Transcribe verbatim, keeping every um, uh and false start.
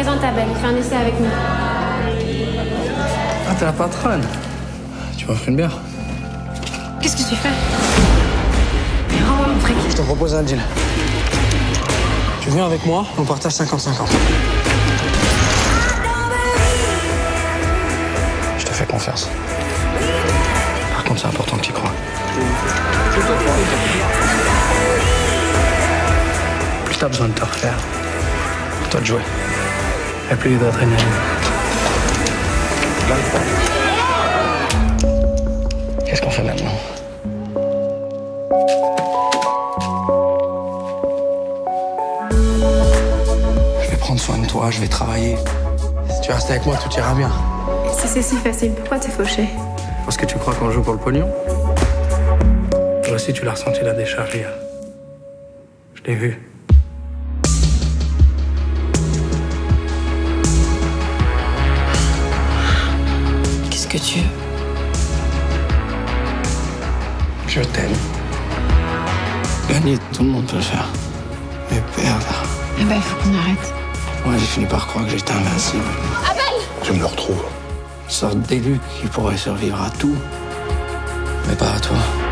présente Abel, il fait un essai avec nous. Ah, t'es la patronne. Tu m'offres une bière? Qu'est-ce que tu fais? Mais rends-moi mon fric. Je te propose un deal. Tu viens avec moi, on partage cinquante cinquante. Je te fais confiance. Par contre, c'est important que tu y crois. Plus t'as besoin de te refaire, pour toi de jouer. Et plus d'adrénaline. Qu'est-ce qu'on fait maintenant? Je vais prendre soin de toi, je vais travailler. Si tu restes avec moi, tout ira bien. Si c'est si facile, pourquoi t'es fauché? Parce que tu crois qu'on joue pour le pognon? Toi aussi, tu l'as ressenti la décharge hier. Je l'ai vu. Qu'est-ce que tu veux? Je t'aime. Gagner, tout le monde peut le faire. Mais perdre... Eh ben, il faut qu'on arrête. Moi, j'ai fini par croire que j'étais invincible. Abel! Je me retrouve. Une sorte d'élu qui pourrait survivre à tout, mais pas à toi.